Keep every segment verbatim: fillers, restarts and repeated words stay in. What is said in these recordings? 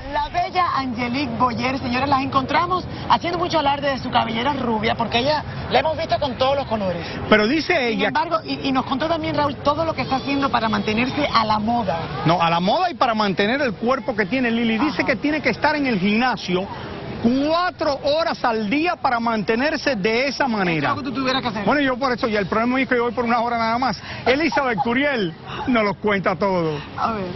la bella Angelique Boyer, señores, las encontramos haciendo mucho alarde de su cabellera rubia, porque ella la hemos visto con todos los colores. Pero dice Sin ella... embargo, y, y nos contó también, Raúl, todo lo que está haciendo para mantenerse a la moda. No, a la moda y para mantener el cuerpo que tiene Lili. Dice Ajá. que tiene que estar en el gimnasio cuatro horas al día para mantenerse de esa manera. ¿Qué es lo que tú tuvieras que hacer? Bueno, yo por eso, ya el problema es que yo voy por una hora nada más. Elizabeth Curiel nos lo cuenta todo. A ver.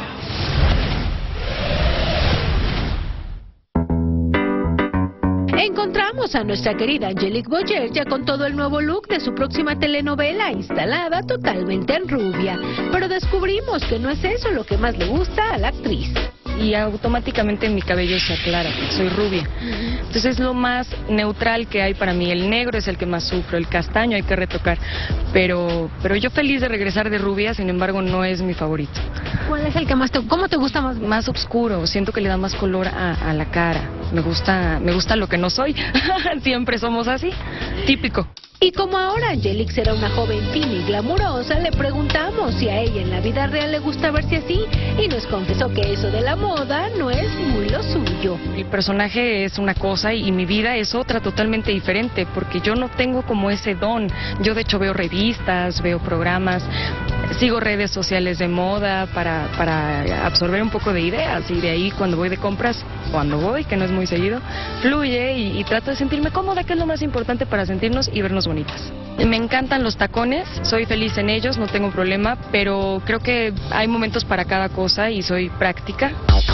Encontramos a nuestra querida Angelique Boyer ya con todo el nuevo look de su próxima telenovela, instalada totalmente en rubia. Pero descubrimos que no es eso lo que más le gusta a la actriz. Y automáticamente mi cabello se aclara, porque soy rubia. Entonces es lo más neutral que hay para mí. El negro es el que más sufro, el castaño hay que retocar. Pero, pero yo feliz de regresar de rubia, sin embargo no es mi favorito. ¿Cuál es el que más te, cómo te gusta más? Más oscuro, siento que le da más color a, a la cara. Me gusta, me gusta lo que no soy. Siempre somos así, típico. Y como ahora Angelique será una joven fina y glamurosa, le preguntamos si a ella en la vida real le gusta verse así, y nos confesó que eso de la moda no es muy lo suyo. El personaje es una cosa y mi vida es otra totalmente diferente, porque yo no tengo como ese don. Yo de hecho veo revistas, veo programas, sigo redes sociales de moda para, para absorber un poco de ideas, y de ahí cuando voy de compras, cuando voy, que no es muy seguido, fluye y, y trato de sentirme cómoda, que es lo más importante para sentirnos y vernos bonitas. Me encantan los tacones, soy feliz en ellos, no tengo problema, pero creo que hay momentos para cada cosa y soy práctica.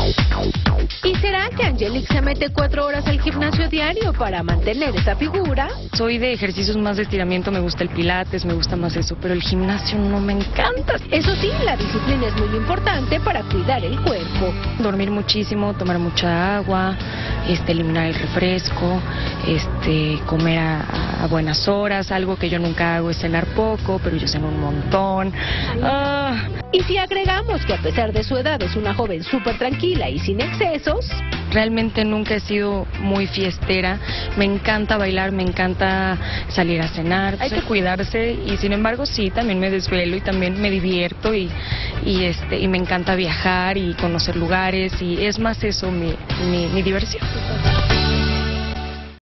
¿Y será que Angelique se mete cuatro horas al gimnasio diario para mantener esa figura? Soy de ejercicios más de estiramiento, me gusta el pilates, me gusta más eso, pero el gimnasio no me encanta. Eso sí, la disciplina es muy importante para cuidar el cuerpo. Dormir muchísimo, tomar mucha agua, este, eliminar el refresco, este, comer a, a buenas horas. Algo que yo nunca hago es cenar poco, pero yo ceno un montón. Ah. Y si agregamos que a pesar de su edad es una joven súper tranquila y sin excesos... Realmente nunca he sido muy fiestera, me encanta bailar, me encanta salir a cenar, hay que cuidarse y sin embargo sí, también me desvelo y también me divierto y, y, este, y me encanta viajar y conocer lugares y es más eso mi, mi, mi diversión.